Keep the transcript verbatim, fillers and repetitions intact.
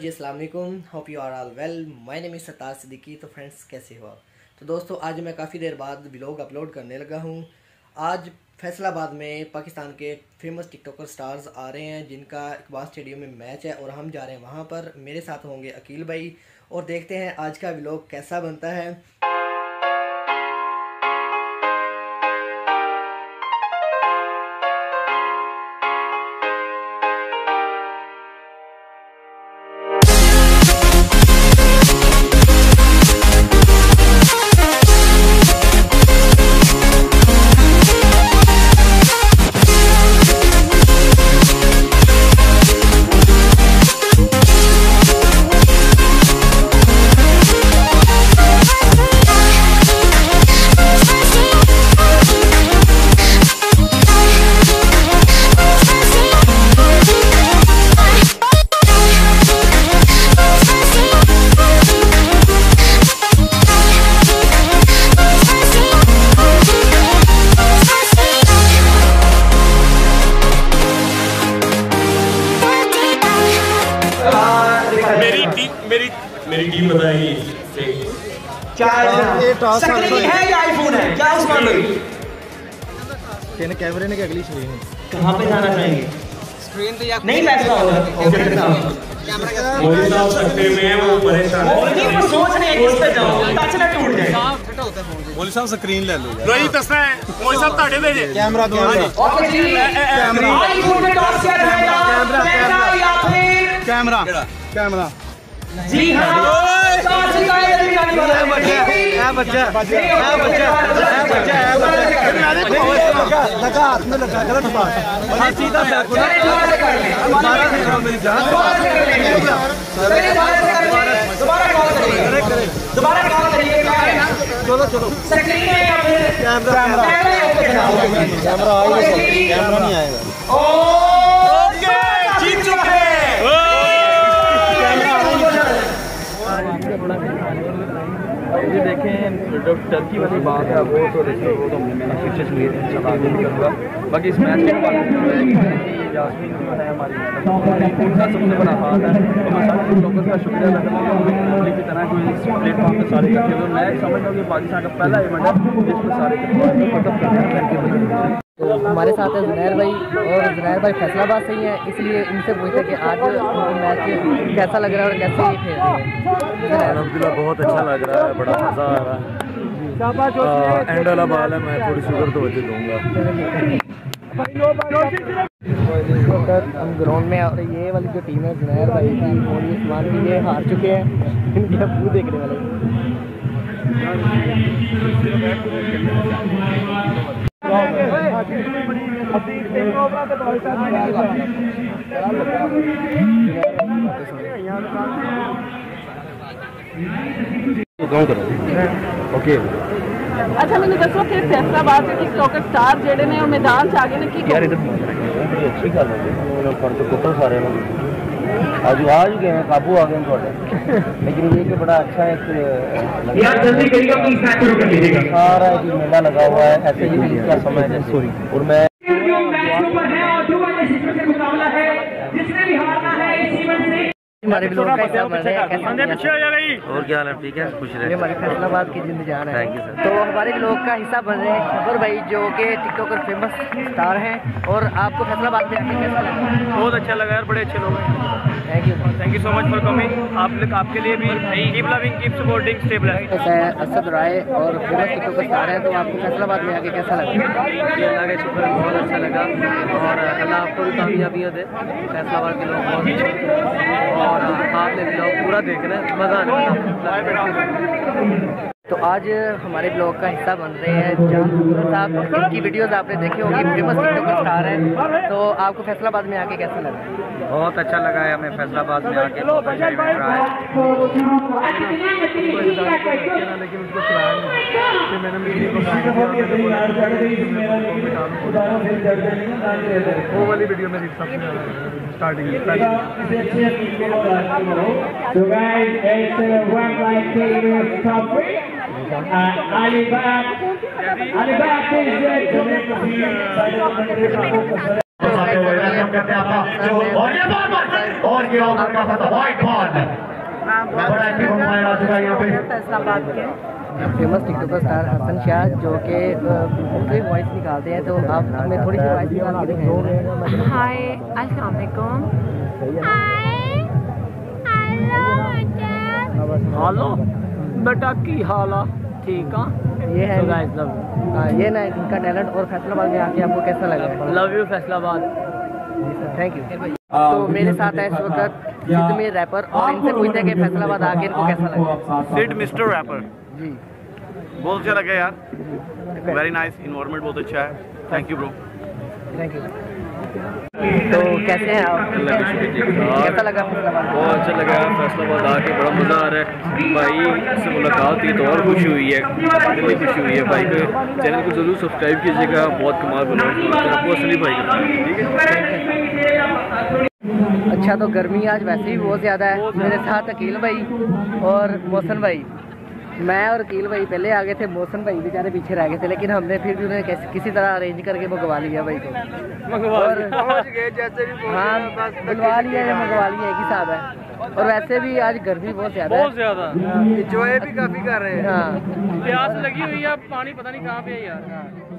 जी अस्सलाम वालेकुम, hope you are all well. My name is Sattar Siddiqui. तो फ्रेंड्स कैसे हो आप? तो दोस्तों आज मैं काफ़ी देर बाद व्लॉग अपलोड करने लगा हूँ। आज फैसलाबाद में पाकिस्तान के फेमस टिकटॉकर स्टार्स आ रहे हैं जिनका इकबाल स्टेडियम में मैच है और हम जा रहे हैं वहाँ पर। मेरे साथ होंगे अकील भाई और देखते हैं आज का व्लॉग कैसा बनता है। मेरी मेरी टीम बताएगी स्क्रीन है या आईफोन है क्या उस्मान भाई? कहने कैमरे ने क्या अगली स्क्रीन है कहाँ पे जाना चाहेंगे? स्क्रीन तो नहीं फैसला होगा। मोदी साहब सकते में वो परेशान है। मोदी वो सोच रहे हैं कि उस पे जाओ टच ना टूट जाए। मोदी साहब स्क्रीन ले लो रोही दसना है मोदी साहब ताड़े भेजे कैमरा दो ओके जी कैमरा आईफोन पे टॉस किया जाएगा कैमरा या फिर कैमरा कैमरा जी हां टॉस का ये निकालने वाला है बच्चा है बच्चा है बच्चा है बच्चा है बच्चा लगा हाथ में लगा गलत बात और सीधा बैक हमारा मेरी जान दोबारा कॉल करिए दोबारा कॉल करिए चलो चलो स्क्रीन है या फिर कैमरा कैमरा कैमरा आएगा कैमरा नहीं आएगा। ओके जीत चुके हैं। ये देखें जो टर्की वाली बात है वो तो देखिए वो तो मैंने पिक्चर्स लिए थे सब आगे नहीं करूँगा। बाकी इस मैच के बाद जो है कि यास्मीन जो है हमारी उनका सबसे बड़ा हाथ है तो मैं सारे लोगों का शुक्रिया अदा करता हूँ की तरह कोई इस प्लेटफॉर्म पर सारे इकट्ठे हुए। मैं समझता हूँ कि पाकिस्तान का पहला इवेंट है जिसमें सारे खत्म करते हैं। तो हमारे साथ है जुनैर भाई और जुनैर भाई फैसलाबाद से ही है, इसलिए इनसे पूछते कि आज मैच कैसा लग रहा है और कैसे ये खेल रहे हैं। अल्हम्दुलिल्लाह बहुत अच्छा लग रहा है, बड़ा मज़ा आ रहा है। एंड वाला बाल है, मैं थोड़ी शुगर तो वजह दूँगा। हम ग्राउंड में और ये वाली जो टीम है जुनैर भाई की और ये समान की ये हार चुके हैं। इनके अब देखने वाले ओके अच्छा मैंने दसो कि फैसलाबाद के टिकटॉकर स्टार जेडे ने मैदान च आ गए ने की यार इधर बड़ी अच्छी गल है पर तो कुत्ता सारे आज आज गए हैं काबू आ गए थोड़े लेकिन ये कि बड़ा अच्छा एक यार जल्दी करिए अपनी स्नैप शुरू कर लीजिएगा। सारा एक मेला लगा हुआ है ऐसे ही क्या समय है सॉरी और मैं जिसने भी हारना है इस इवेंट से हमारे लोग का हिस्सा बन रहे हैं। और क्या हाल है? ठीक है, खुश रहे। ये हमारे फैसलाबाद की जिंद जान है। Thank you sir. तो हमारे लोग का हिस्सा बन रहे हैं खबर भाई जो कि टिकटॉकर फेमस स्टार हैं। और आपको फैसलाबाद में आके कैसा लगा? बहुत अच्छा लगा यार, बड़े अच्छे लोग हैं। Thank you thank you so much for coming. आप लोग आपके लिए भी keep loving keep supporting stable है। असद राय और फेमस टिकटॉकर स्टार हैं, तो आपको फैसलाबाद में आके कैसा लगा? अल्लाह के शुक्र बहुत अच्छा लगा और अल्लाह आपको भी कामयाबी दे। फैसलाबाद के लोग बहुत अच्छे और आपने ब्लॉग पूरा देख रहे हैं, मज़ा आने। तो आज हमारे ब्लॉग का हिस्सा बन रहे हैं जान साहब। इनकी वीडियोस आपने देखी होगी, फेमस टिकटॉकर स्टार हैं। तो आपको फैसलाबाद में आके कैसा लगा? बहुत अच्छा लगा है हमें फैसलाबाद में आके, बहुत अच्छा इवेंट रहा है। लेकिन उसको फिर मैंने मीडिया को वो वाली वीडियो मेरी सबसे स्टार्टिंग वेलकम करते हैं आपका। और ये बॉल बॉल और ये ओवर का पता व्हाइट बॉल बड़ा एक्टिव अंपायर आ चुका है यहाँ पे फैसलाबाद के famous TikToker star Hasan Shah जो कि मुख्तलिफ वॉइस निकालते हैं, तो आप हमें थोड़ी सी वॉइस निकाल के दिखाएंगे। हाय अस्सलाम वालेकुम। हालो बेटा की हाला ठीक है। ये है So guys, love you. हाँ, ये ना इनका टैलेंट। और फैसलाबाद में आके आपको कैसा लगा? Love you Faisalabad. Thank you. तो मेरे साथ है इस वक्त सिद्ध में रैपर, और इनसे पूछते हैं कि फैसलाबाद आके इनको कैसा लगा। सिड मिस्टर रैपर जी बहुत अच्छा लगा यार, वेरी नाइस, इन्वायरमेंट बहुत अच्छा है, thank you bro. Thank you. तो कैसे हैं आप? कैसा लगा फैसलाबाद? बहुत अच्छा लगा फैसलाबाद आके, बड़ा मज़ा आ रहा है भाई से मुलाकात की तो और खुशी हुई है, दिल में खुशी हुई है भाई को। चैनल को जरूर सब्सक्राइब कीजिएगा, बहुत कमाल बनाओ असली भाई का, ठीक है। अच्छा, तो गर्मी आज वैसे ही बहुत ज़्यादा है। मेरे साथ अकील भाई और मोहसन भाई। मैं और अकील भाई पहले आ गए थे, मोहसन भाई बेचारे पीछे रह गए थे, लेकिन हमने फिर भी उन्हें कैसे किसी तरह अरेंज करके मंगवा लिया भाई को। और जैसे भी हाँ बुलवा लिया या मंगवा लिया, एक ही साथ है। और वैसे भी आज गर्मी बहुत ज़्यादा है, बहुत ज़्यादा इंजॉय भी काफ़ी कर रहे हैं। हाँ प्यास लगी हुई है, पानी पता नहीं कहाँ पे है यार।